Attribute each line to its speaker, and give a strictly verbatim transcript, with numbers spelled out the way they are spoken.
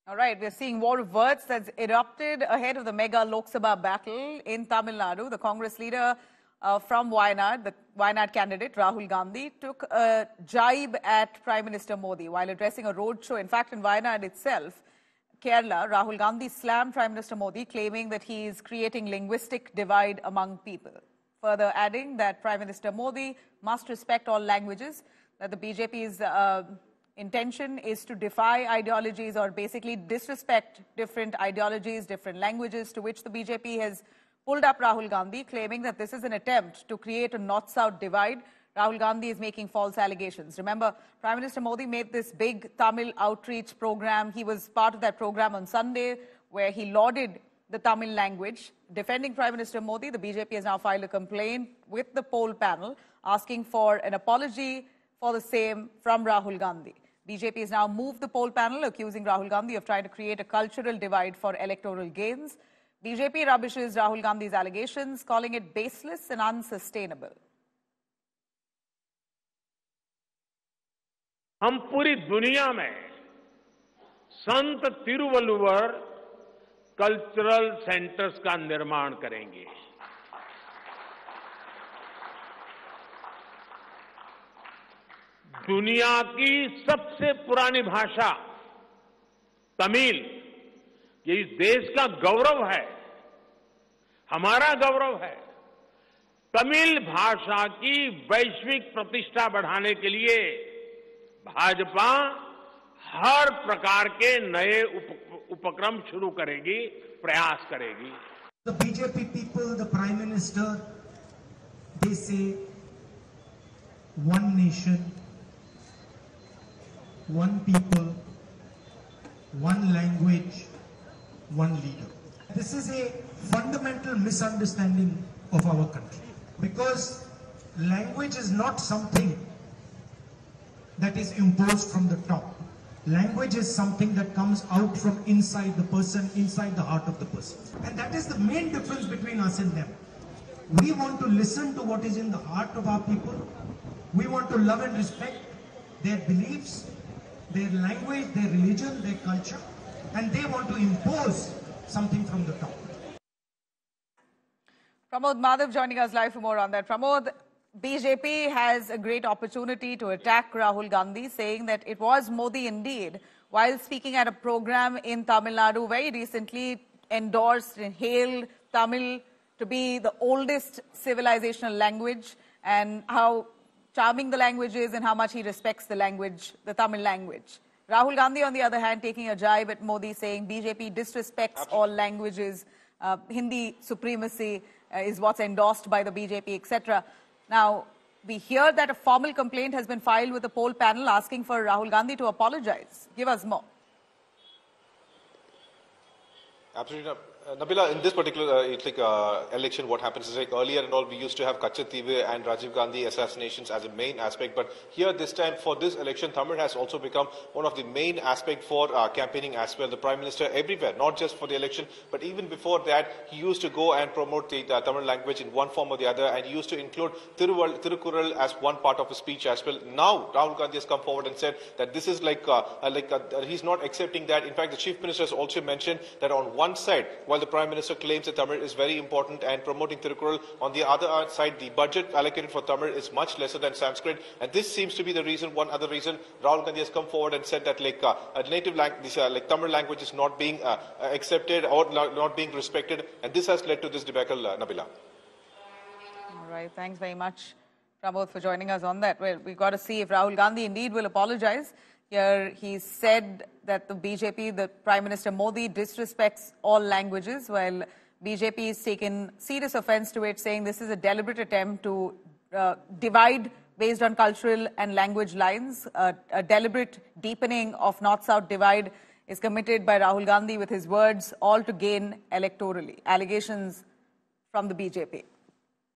Speaker 1: All right, we're seeing war of words that's erupted ahead of the mega Lok Sabha battle in Tamil Nadu. The Congress leader uh, from Wayanad, the Wayanad candidate Rahul Gandhi, took a jibe at Prime Minister Modi while addressing a roadshow. In fact, in Wayanad itself, Kerala, Rahul Gandhi slammed Prime Minister Modi, claiming that he is creating linguistic divide among people. Further adding that Prime Minister Modi must respect all languages, that the B J P's uh, intention is to defy ideologies or basically disrespect different ideologies, different languages, to which the B J P has pulled up Rahul Gandhi, claiming that this is an attempt to create a North-South divide. Rahul Gandhi is making false allegations. Remember, Prime Minister Modi made this big Tamil outreach program. He was part of that program on Sunday, where he lauded the Tamil language. Defending Prime Minister Modi, the B J P has now filed a complaint with the poll panel, asking for an apology for the same from Rahul Gandhi. B J P has now moved the poll panel, accusing Rahul Gandhi of trying to create a cultural divide for electoral gains. B J P rubbishes Rahul Gandhi's allegations, calling it baseless and unsustainable.
Speaker 2: हम पूरी दुनिया में संत Thiruvalluvar cultural centres का निर्माण करेंगे। दुनिया की सबसे पुरानी भाषा तमिल, ये इस देश का गौरव है, हमारा गौरव है। तमिल भाषा की वैश्विक प्रतिष्ठा बढ़ाने के लिए भाजपा हर प्रकार के नए उप, उपक्रम शुरू करेगी, प्रयास करेगी।
Speaker 3: The B J P people, the Prime Minister, they say one nation, one people, one language, one leader. This is a fundamental misunderstanding of our country, because language is not something that is imposed from the top. Language is something that comes out from inside the person, inside the heart of the person. And that is the main difference between us and them. We want to listen to what is in the heart of our people. We want to love and respect their beliefs, their language, their religion, their culture, and they want to impose something from the top.
Speaker 1: Pramod Madhav joining us live for more on that. Pramod, B J P has a great opportunity to attack Rahul Gandhi, saying that it was Modi indeed, while speaking at a program in Tamil Nadu, very recently endorsed and hailed Tamil to be the oldest civilizational language, and how charming the language is and how much he respects the language, the Tamil language. Rahul Gandhi, on the other hand, taking a jibe at Modi, saying B J P disrespects Absolutely. all languages, uh, Hindi supremacy uh, is what's endorsed by the B J P, et cetera. Now, we hear that a formal complaint has been filed with the poll panel asking for Rahul Gandhi to apologize. Give us more.
Speaker 4: Absolutely. Uh, Nabila, in this particular uh, it's like, uh, election, what happens is like earlier and all, we used to have Kachativu and Rajiv Gandhi assassinations as a main aspect. But here, this time, for this election, Tamil has also become one of the main aspect for uh, campaigning as well. The Prime Minister everywhere, not just for the election, but even before that, he used to go and promote the uh, Tamil language in one form or the other, and he used to include Thiruval, Thirukural as one part of his speech as well. Now, Rahul Gandhi has come forward and said that this is like, uh, uh, like uh, he's not accepting that. In fact, the Chief Minister has also mentioned that on one side, while the Prime Minister claims that Tamil is very important and promoting Thirukural, on the other side, the budget allocated for Tamil is much lesser than Sanskrit. And this seems to be the reason, one other reason, Rahul Gandhi has come forward and said that like uh, a native language, uh, like Tamil language is not being uh, accepted or not being respected. And this has led to this debacle, uh, Nabila.
Speaker 1: All right. Thanks very much, Pramod, for joining us on that. Well, we've got to see if Rahul Gandhi indeed will apologize. Here, he said that the B J P, the Prime Minister Modi, disrespects all languages, while B J P has taken serious offense to it, saying this is a deliberate attempt to uh, divide based on cultural and language lines. Uh, a deliberate deepening of North-South divide is committed by Rahul Gandhi with his words, all to gain electorally. Allegations from the B J P.